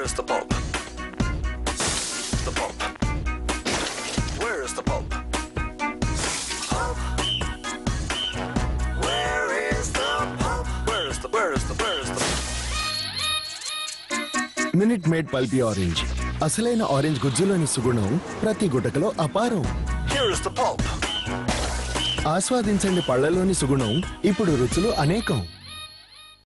is the pulp? The pulp. Where is the pulp? Pulp. Where is the pulp? Where is the Minute Maid Pulpy Orange. అసలైన orange గుజ్జులోని సుగుణం ప్రతి గుటకలో అపారం. Here is the pulp. ఆస్వాదించండి పళ్ళలోని సుగుణం ఇప్పుడు రుచులు అనేకం.